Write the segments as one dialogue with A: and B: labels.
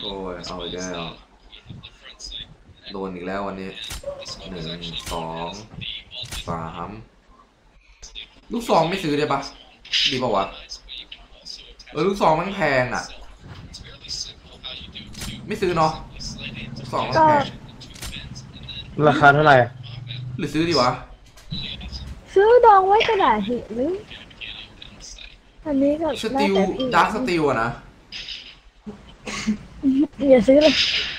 A: โอ้ยเอาอีกแล้วโดนอีกแล้ววันนี้1 2 3ลูกซองไม่ซื้อได้ปะดีป่าวะลูกซองมันแพงอ่ะไม่ซื้อเนาะลูกซองมันแพง
B: ราคาเท่าไหร่
A: หรือซื้อดีวะ
C: ซื้อดองไว้ก็ได้สิหรืออันนี้ก็
A: สติลดาร์คสติลอะนะ
C: อย่าซื้อเลย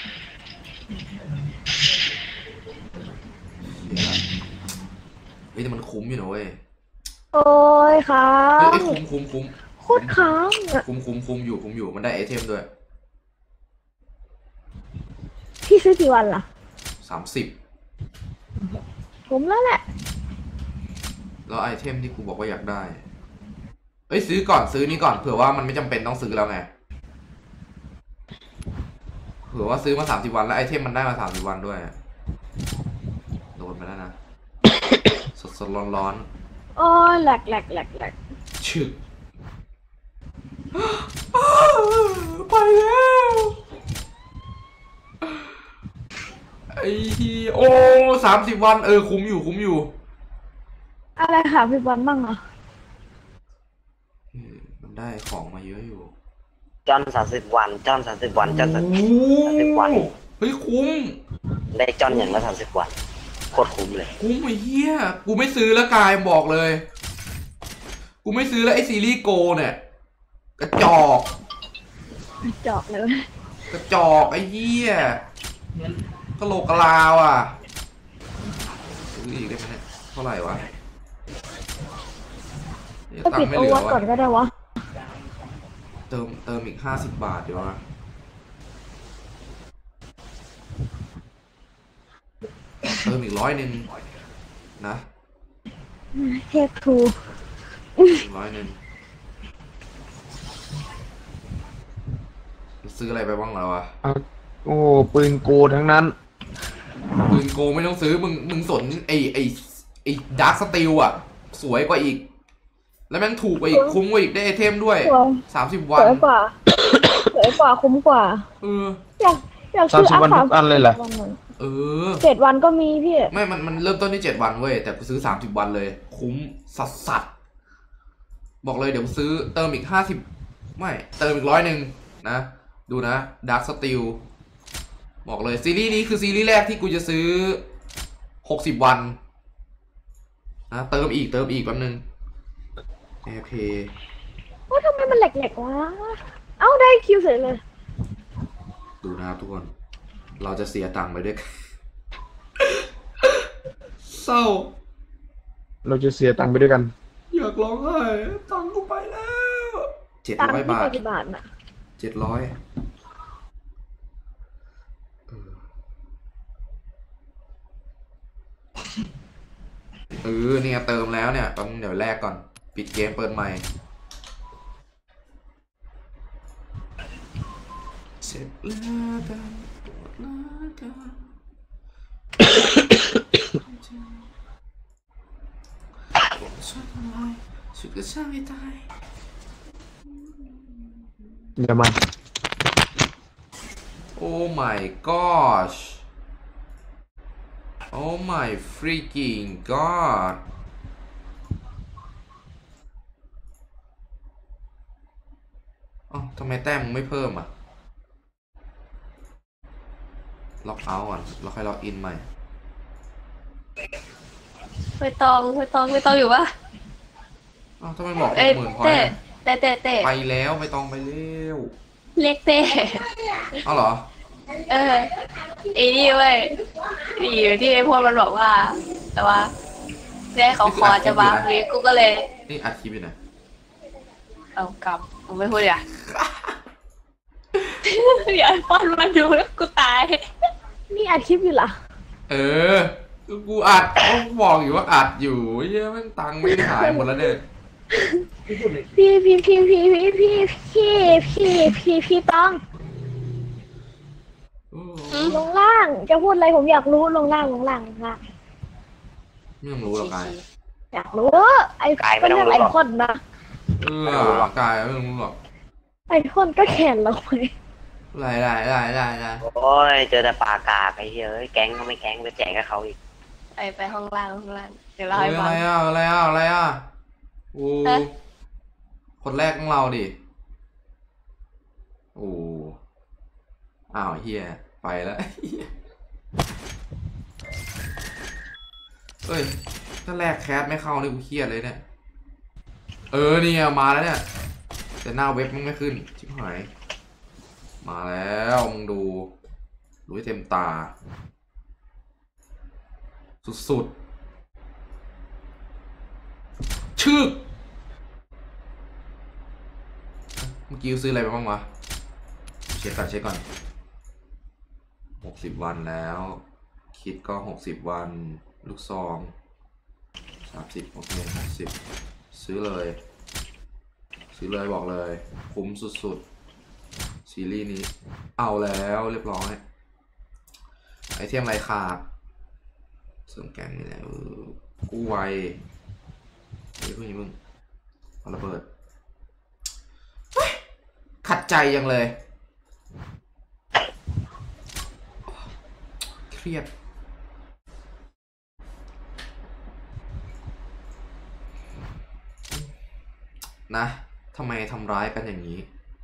A: เฮ้ยแต่มันคุ้มอยู่นะเว้ย
C: โอ้ยค้า
A: เฮ้
C: ง
A: ยคุ้ม
C: โคตรค้างอ่ะ
A: คุ้มอยู่มันได้ไอเทมด้วย
C: พี่ซื้อกี่วันล่ะ
A: 30
C: ผมแล้วแหละ
A: แล้วไอเทมที่กูบอกว่าอยากได้เอ้ยซื้อก่อนซื้อนี่ก่อนเผื่อว่ามันไม่จำเป็นต้องซื้อแล้วไงเผื่อว่าซื้อมา30 วันแล้วไอเทมมันได้มา30 วันด้วยโดนไปแล้วนะสดร้อน
C: โอ้ยแหลก
A: ชึกไปแล้วไอ้ที่โอ้30 วันคุ้มอยู่
C: อะไรค่ะพี่บอลบ้างอ่ะ
A: มันได้ของมาเยอะอยู่
B: จอน30 วันจอน30 วันจอน30 วัน
A: เฮ้ยคุ้ม
B: ได้จอนอย่างละ30 วันโคตรคุ้มเลย
A: คุ้มไอ้เหี้ยกูไม่ซื้อแล้วกายบอกเลยกูไม่ซื้อแล้วไอ้ซีรีส์โกเนี่ยกระจอก
C: เลย
A: กระจอกไอ้เหี้ยกะโหลกกะลาวอ่ะซื้ออีกได้ไหมเนี่ยเท่าไหร่วะ
C: ก็ปิดโอวัตก่อนก็ได้วะ
A: เติมอีก50 บาทเดี๋ยวนะเติมอีก100นะ
C: เทปทู
A: 100ซื้ออะไรไปบ้างแล้วอะ
B: โอ้ปืนโกทั้งนั้น
A: ปืนโกไม่ต้องซื้อมึงสนไอดาร์คสตีลอะสวยกว่าอีกแล้วแม่งถูกกว่าอีกคุ้มกว่าอีกได้ไอเทมด้วย30 วัน
C: สวยกว่าคุ้มกว่าอยากซื้อ
B: 30 วันทุกอันเลยเหรอ
C: 7 วันก็มีพี่
A: ไม่มันเริ่มต้นที่7 วันเว้ยแต่กูซื้อ30 วันเลยคุ้มสัสบอกเลยเดี๋ยวซื้อเติมอีก50ไม่เติมอีก100นะดูนะดาร์คสตีลบอกเลยซีรีส์นี้คือซีรีส์แรกที่กูจะซื้อ60 วันนะเติมอีกแป๊บนึงแอร์เพย์
C: ว่าทำไมมันแหลกๆวะเอ้าได้คิวเสร็จเลย
A: ดูนะครับทุกคนเราจะเสียตังค์ไปด้วยเศร้า
B: เราจะเสียตังค์ไปด้วยกัน
A: อยากร้องไห้ตังค์กูไปแล้ว700 บาท
C: น่ะ
A: 700เนี่ยเติมแล้วเนี่ยต้องเดี๋ยวแลกก่อนปิดเกมเปิดใหม่เสร็จแล้วกันสุดก็ช่างให้ตาย
B: เดี๋ยวมัน
A: Oh my gosh Oh my freaking god ทำไมแต้มมึงไม่เพิ่มอ่ะล็อกเอาท์ก่อนแล้วค่อยล็อกอินใหม่
D: ไม่ต้องอยู่วะ
A: ทำไมบอก60,000 พอยต์
D: เตะ
A: ไปแล้วไม่ต้องไปเร็ว
D: เล็กเต้
A: เอาเหรอ
D: ไอ้นี่เว้ยอยู่ที่ไอ้พวกมันบอกว่าแต่ว่าได้เขาคอจะบ้าเลยกูก็เลย
A: นี่อัดคลิปอยู่นะ
D: เอากำกูไม่พูดอ่ะอย่าป้อนมันดูแล้วกูตาย
C: นี่อัดคลิปอยู่เหรอ
A: กูอัดบอกอยู่ว่าอัดอยู่เยอะแม่งตังค์ไม่หายหมดแล้วเนี่ย
C: พี่ต้องลงล่างจะพูดอะไรผมอยากรู้ลงล่างค่ะ
A: ไม่ต้องรู้หรอกกาย
C: อยากรู้ไอ้ก็เรื่องไอคอนนะ
A: กายไม่ต้องรู้หรอก
C: ไอคอนก็แขนเราไป
A: ได้
B: โอ้ยเจอแต่ปลากากไอ้เหี้ยเอ้ยแก๊งก็ไม่แก๊งไปแจกกับเขาอีก
D: ไปห้องล่างเดี๋ยวเรา
A: เฮ้
D: ให้
A: ย
D: ฟัง
A: อะไรอ่ะโอ้
D: ฮะ
A: คนแรกของเราดิโอ้อ้าวเฮียไปแล้ว เฮ้ยถ้าแรกแคสไม่เข้านี่กูเครียดเลยเนี่ยนี่มาแล้วเนี่ยแต่หน้าเว็บมันไม่ขึ้นชิบหายมาแล้วมึงดูให้เต็มตาสุดๆชึกเมื่อกี้ซื้ออะไรไปบ้างวะเช็คก่อน60 วันแล้วคิดก็60 วันลูกซอง30โอเค60ซื้อเลยบอกเลยคุ้มสุดๆซีรีส์นี้เอาแล้วเรียบร้อยไอเทมไรขาดเสริมแกงนี่แหละกู้ไวมึงเอาระเบิดขัดใจยังเลยเครียดนะทำไมทำร้ายกันอย่างนี้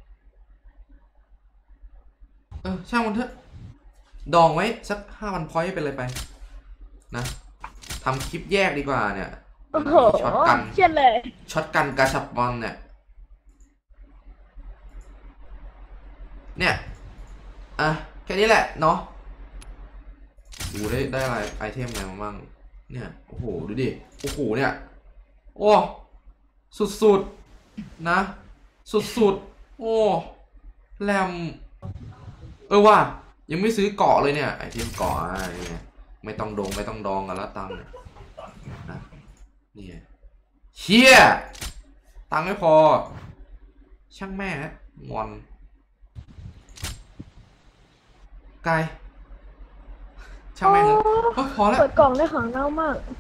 A: ช่างมันเถอะดองไว้สัก5,000 พอยต์เป็นเลยไปนะทำคลิปแยกดีกว่าเนี่ย
C: โอ้โห
A: ช็อตกัน
C: เครียดเลย
A: ช็อตกันกาชับบอลเนี่ยแค่นี้แหละเนาะดูได้อะไรไอเทมอะไรมาบ้างเนี่ยโอ้โหดูดิโอ้โหเนี่ยโอ้สุดๆนะสุดๆโอ้แรมว่ะยังไม่ซื้อเกาะเลยเนี่ยไอเทมเกาะอะไรเนี่ยไม่ต้องดองกันละตังค์นะนี่เชี่ยตังค์ไม่พอช่างแม่งอนกายช่างแม่งเลยพอแล้ว
C: เปิดกล่องได้ของเน่ามาก